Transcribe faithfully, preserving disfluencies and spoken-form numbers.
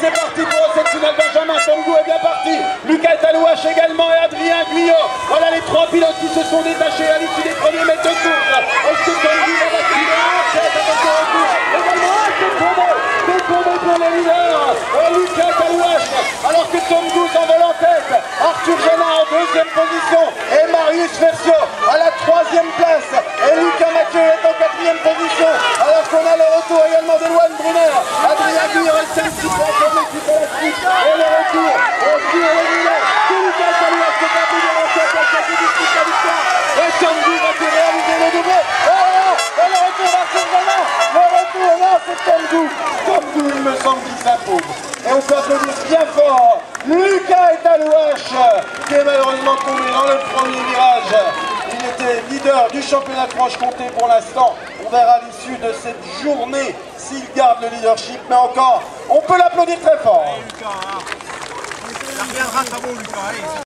c'est parti pour cette finale. Benjamin Tomgou est bien parti. Lucas Talouache également et Adrien Guyot. Voilà les trois pilotes qui se sont détachés à l'issue des premiers mètres de course. Est-ce que Tomgou va battre le tête avec le retour? Également, c'est tombé. C'est tombé pour le leader. Et Lucas Talouache. Alors que Tomgou s'envole en tête. Arthur Génard en deuxième position. Et Marius Versio à la troisième place. Et Lucas Mathieu est en quatrième position. Alors qu'on a le retour également de Loane Brunner. Adrien Guyot est ainsi pour l'équipe de la suite. Et le retour au tir et le de Lucas Talouache qui est un peu de l'enquête à cette dispute la victoire. Et Tomgou va-t-il réaliser le doublé? Oh là là. Et le retour d'Arthur Génard. Le retour là, c'est Tomgou. Tomgou, il me semble qu'il s'impose. Et on peut applaudir bien fort Lucas Talouache qui est malheureusement tombé dans le premier virage. Il était leader du championnat de Franche-Comté pour l'instant. On verra à l'issue de cette journée s'il garde le leadership. Mais encore, on peut l'applaudir très fort. Allez, Lucas, hein. Il reviendra, ça vaut, Lucas, allez.